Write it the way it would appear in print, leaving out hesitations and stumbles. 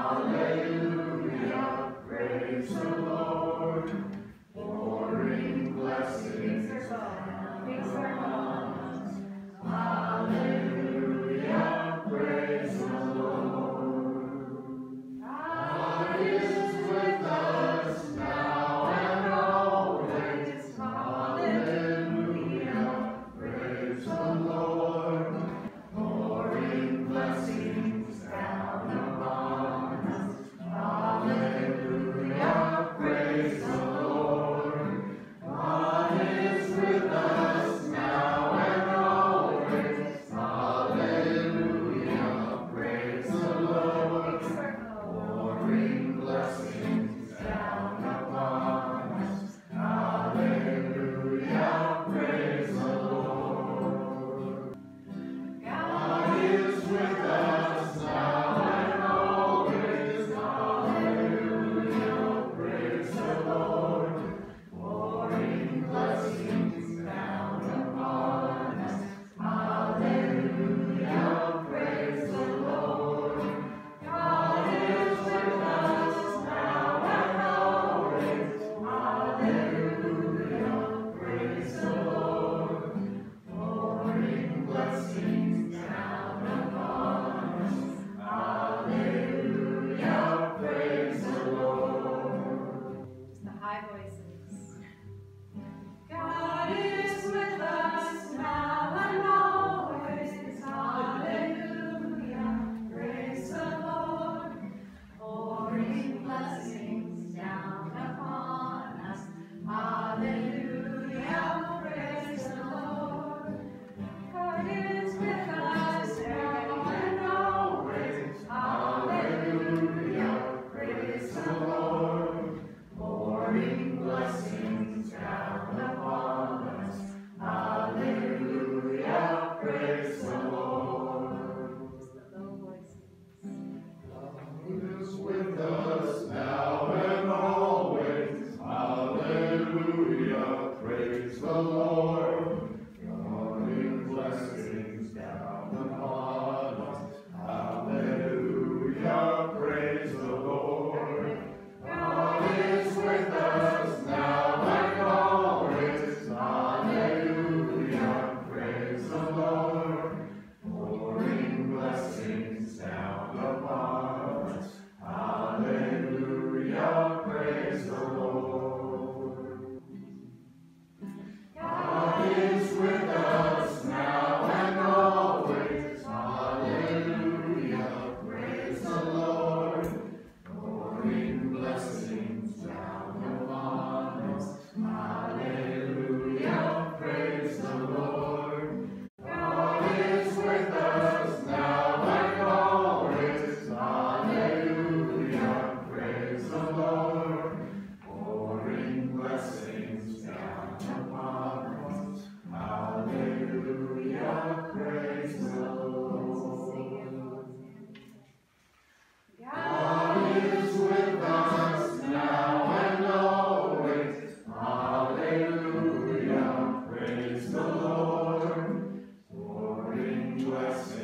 Alleluia, praise the Lord. Pouring blessings down upon us. Alleluia, praise the Lord. God is with us now and always. Alleluia, praise the Lord. Pouring blessings down upon us. Alleluia, praise the Lord. God is with us now and always. Alleluia, praise the Lord. Pouring blessings down upon us. Alleluia, praise the Lord. God is with us now and always. Alleluia, praise the Lord. Pouring blessings down upon us. Alleluia, praise the Lord. God is with us now and always. Alleluia, praise the Lord. Pouring blessings down upon us. Alleluia, praise the Lord. The high voices. God is with us now and always. Alleluia, praise the Lord. Pouring blessings down upon us. Alleluia, praise the Lord. God is with us now and always. Alleluia, praise the Lord. Pouring blessings down upon us. Alleluia, praise the Lord. The low voices. God is with us now and always. Alleluia, praise the Lord. Pouring blessings down upon us. Alleluia, praise the Lord. God is with us now and always. Alleluia, praise the Lord. Pouring blessings down upon us. Alleluia, praise the Lord. God is with us now and always. Alleluia, praise the Lord. Pouring blessings down upon us. Alleluia, praise the Lord. God is with us now and always. Alleluia, praise the Lord. Pouring blessings down upon us. Alleluia, praise the Lord. God is with us now and always. Alleluia, praise the Lord. Pouring blessings